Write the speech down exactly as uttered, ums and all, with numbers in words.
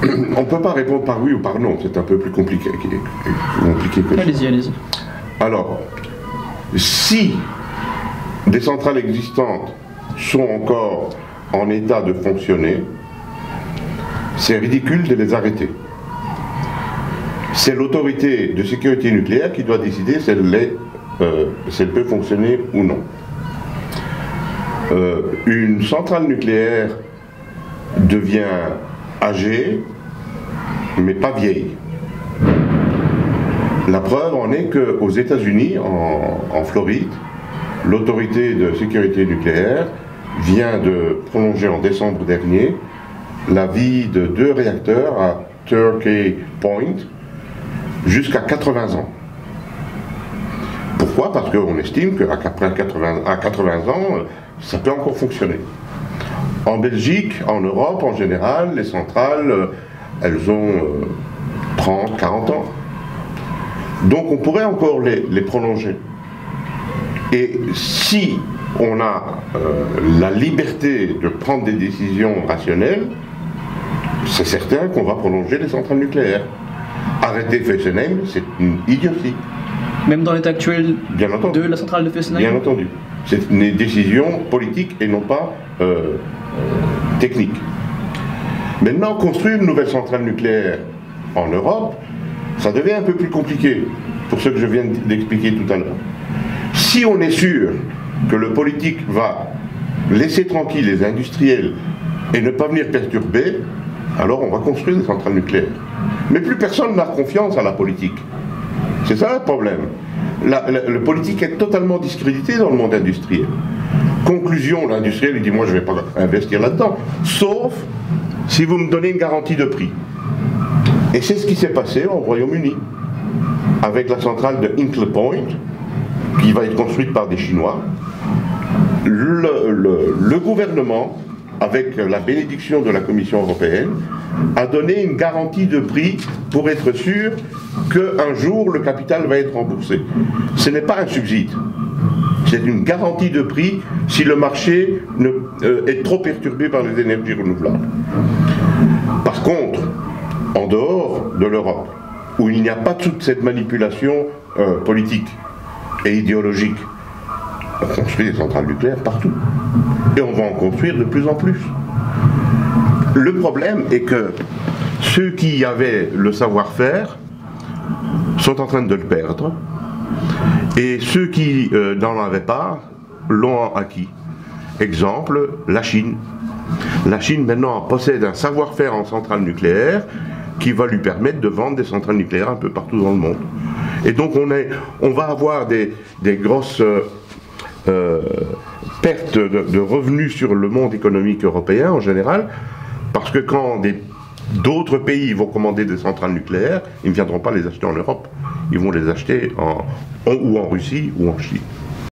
On ne peut pas répondre par oui ou par non, c'est un peu plus compliqué, compliqué que ça. Allez-y, allez-y. Alors, si des centrales existantes sont encore en état de fonctionner, c'est ridicule de les arrêter. C'est l'autorité de sécurité nucléaire qui doit décider si elle, est, euh, si elle peut fonctionner ou non. Euh, une centrale nucléaire devient âgée, mais pas vieille. La preuve en est qu'aux États-Unis, en, en Floride, l'autorité de sécurité nucléaire vient de prolonger en décembre dernier la vie de deux réacteurs à Turkey Point jusqu'à quatre-vingts ans. Pourquoi? Parce qu'on estime qu'après quatre-vingts, à quatre-vingts ans, ça peut encore fonctionner. En Belgique, en Europe en général, les centrales, elles ont trente, quarante ans. Donc on pourrait encore les, les prolonger. Et si on a euh, la liberté de prendre des décisions rationnelles, c'est certain qu'on va prolonger les centrales nucléaires. Arrêter Fessenheim, c'est une idiotie. Même dans l'état actuel Bien entendu. de la centrale de Fessenheim? Bien entendu. C'est une décision politique et non pas euh, technique. Maintenant, construire une nouvelle centrale nucléaire en Europe, ça devient un peu plus compliqué, pour ce que je viens d'expliquer tout à l'heure. Si on est sûr que le politique va laisser tranquille les industriels et ne pas venir perturber, alors on va construire des centrales nucléaires. Mais plus personne n'a confiance à la politique. C'est ça le problème. La, la, le politique est totalement discrédité dans le monde industriel. Conclusion, l'industriel il dit moi je ne vais pas investir là-dedans, sauf si vous me donnez une garantie de prix. Et c'est ce qui s'est passé au Royaume-Uni, avec la centrale de Hinkley Point, qui va être construite par des Chinois. Le, le, le gouvernement, avec la bénédiction de la Commission européenne, a donné une garantie de prix pour être sûr qu'un jour le capital va être remboursé. Ce n'est pas un subside, c'est une garantie de prix si le marché ne, euh, est trop perturbé par les énergies renouvelables. Par contre, en dehors de l'Europe, où il n'y a pas toute cette manipulation euh, politique et idéologique, on construit des centrales nucléaires partout. Et on va en construire de plus en plus. Le problème est que ceux qui avaient le savoir-faire sont en train de le perdre. Et ceux qui euh, n'en avaient pas l'ont acquis. Exemple, la Chine. La Chine maintenant possède un savoir-faire en centrales nucléaires qui va lui permettre de vendre des centrales nucléaires un peu partout dans le monde. Et donc on, est, on va avoir des, des grosses euh, euh, pertes de, de revenus sur le monde économique européen en général, parce que quand d'autres pays vont commander des centrales nucléaires, ils ne viendront pas les acheter en Europe, ils vont les acheter en, en, ou en Russie ou en Chine.